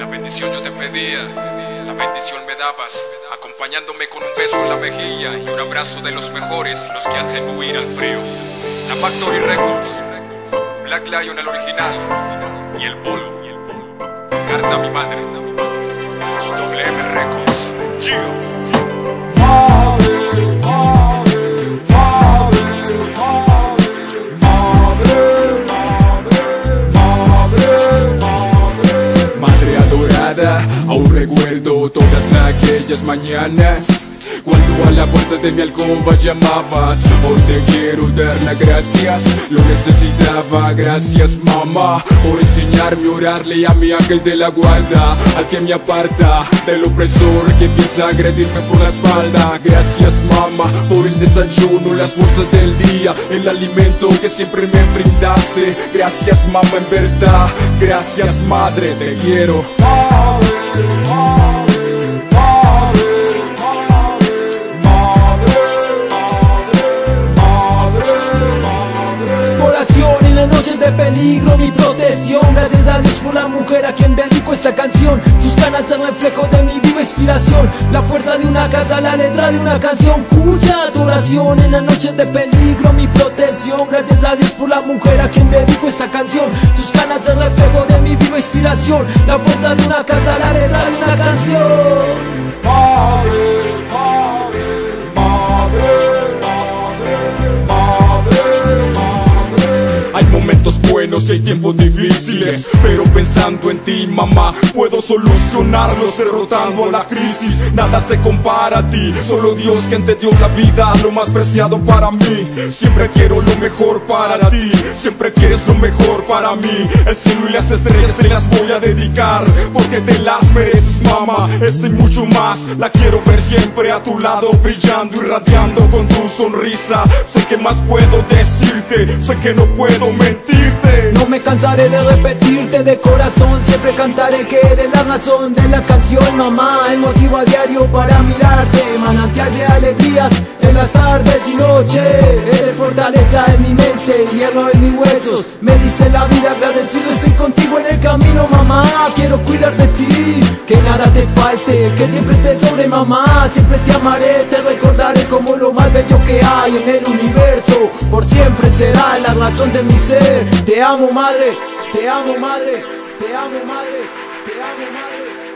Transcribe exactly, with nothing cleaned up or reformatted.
La bendición yo te pedía, la bendición me dabas, acompañándome con un beso en la mejilla y un abrazo de los mejores, los que hacen huir al frío. La Factory Records, Black Lion el original y el Polo. Carta a mi madre, W M Records. Gio. Aún recuerdo todas aquellas mañanas cuando a la puerta de mi alcoba llamabas. Hoy te quiero dar las gracias, lo necesitaba. Gracias mamá por enseñarme a orarle a mi ángel de la guarda, al que me aparta del opresor que empieza a agredirme por la espalda. Gracias mamá por el desayuno, las fuerzas del día, el alimento que siempre me brindaste. Gracias mamá en verdad, gracias madre, te quiero. En las noches de peligro, mi protección. Gracias a Dios por la mujer a quien dedico esta canción. Tus canas son reflejo de mi viva inspiración, la fuerza de una casa, la letra de una canción. Cuya adoración en las noches de peligro, mi protección. Gracias a Dios por la mujer a quien dedico esta canción. Tus canas son reflejo de mi viva inspiración, la fuerza de una casa, la letra de una canción. Madre, madre, madre. Hay momentos buenos y hay tiempos difíciles, pero pensando en ti mamá puedo solucionarlos, derrotando a la crisis. Nada se compara a ti, solo Dios quien te dio la vida, lo más preciado para mí. Siempre quiero lo mejor para ti, siempre quieres lo mejor para mí. El cielo y las estrellas te las voy a dedicar, porque te las mereces mamá, esto y mucho más. La quiero ver siempre a tu lado, brillando y radiando con tu sonrisa. Sé que más puedo decirte, sé que no puedo mentirte. No me cansaré de repetirte de corazón, siempre cantaré que eres la razón de la canción. Mamá, el motivo a diario para mirarte, manantial de alegrías en las tardes y noches. Eres fortaleza en mi mente, hierro en mis huesos. Me dice la vida, agradecido estoy contigo en el camino. Mamá, quiero cuidar de ti, que nada te falte, que siempre estés sobre mamá. Siempre te amaré, te recordaré como lo más bello que hay en el universo. Por siempre será la razón de mi ser. Te amo madre, te amo madre, te amo madre, te amo madre.